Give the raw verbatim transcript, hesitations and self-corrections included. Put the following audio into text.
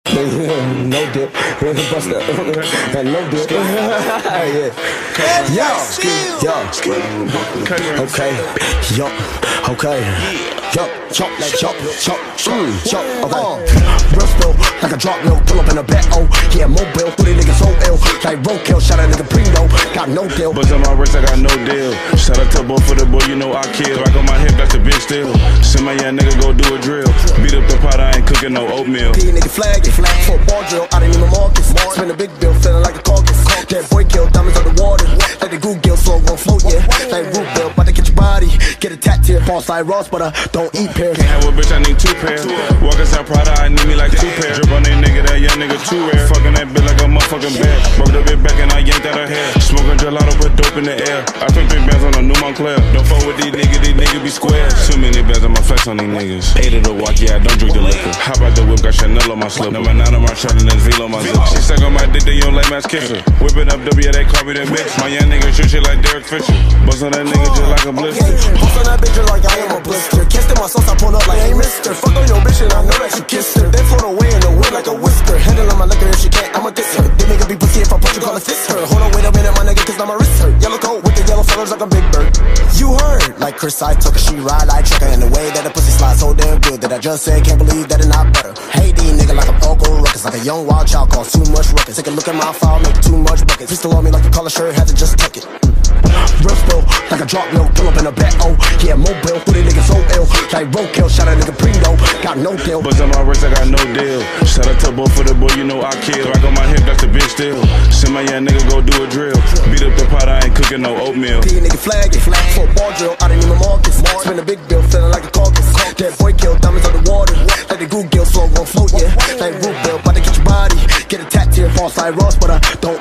No dip, bust that, no dip. Yeah, yo, yo, okay, yo, okay, yo, chop, chop, chop, mm, chop, okay. Real spill, like a drop mill, pull up in a bet, oh, yeah, mobile, through the niggas so ill, like roadkill, shout out nigga Primo, got no deal. Bust on my wrist, I got no deal. Shout out to both for the boy, you know I kill. Rock on my hip, that's the bitch still. Send my young nigga go do a drill. Beat up the pot, I ain't cooking no oatmeal. P nigga flag it, for a ball drill, I didn't even Marcus. Spin a big bill, feeling like a carcass. That boy kill, diamonds on the water. Like the goo gill, flow gon' float, yeah. Like root bill, about to get your body. Get a tattoo, false like Ross, but I don't eat pears. Can't have a bitch, I need two pairs. Walk inside Prada, I need me like two pairs. Drip on that nigga, that young nigga too rare. Fucking that bitch like a motherfucking bear. Broke the bitch back and I yanked out her hair. Smoking gelato, put dope in the air. I spent three bands on a new Montclair. Don't fuck with these niggas, these niggas be square. Too many bands on my flex on these niggas. Eight of the walk, yeah, I don't drink the liquor. Hop out the whip, got Chanel on my slipper. Number nine on my shirt and then Velo on my zip. She suck on my dick, they young lame ass kisser. Whipping up W, they call me that bitch. My young nigga shoot shit like Derek Fisher. Bust on that nigga just like a blister. Bust on that bitch just like I am a blister. Kissed in my sauce, I pull up like, hey mister. Fuck on your bitch and I know that you kissed her. They float away in the wind like a whisker. Handle on my liquor if she can't, I'ma diss her. This nigga be pussy if I put you, call it fist her. Hold on, wait a minute, my nigga, cause now my wrist hurt. Yellow coat with the yellow feathers like a big bird. You heard, like Chris, I took her, she ride like trucker. In the way that the pussy slides so damn good that I just said, can't believe that it not butter. Hate these nigga like I'm Uncle Ruckus, like a young wild child cause too much ruckus. Take a look at my file, make too much buckets. Pistol on me like a collar shirt, had to just tuck it. Real spill, like a drop mill, pull up in a bet, oh, yeah, mobile, through the niggas so ill. Like roadkill, shout out nigga Primo, got no deal. Bust on my wrist, I got no deal. Shout out to both for the boy, you know I kill. Rock on my hip, that's the bitch still. Send my young nigga go do a drill. Beat up the pot, I ain't cooking no oatmeal. P nigga flag it, for a ball drill, I didn't even Marcus. Spin a big bill, feeling like a carcass. That boy kill, diamonds on the water. Like the goo gill, flow gon' float, yeah. Like root bill, about to get your body. Get a tattoo, false like Ross, but I don't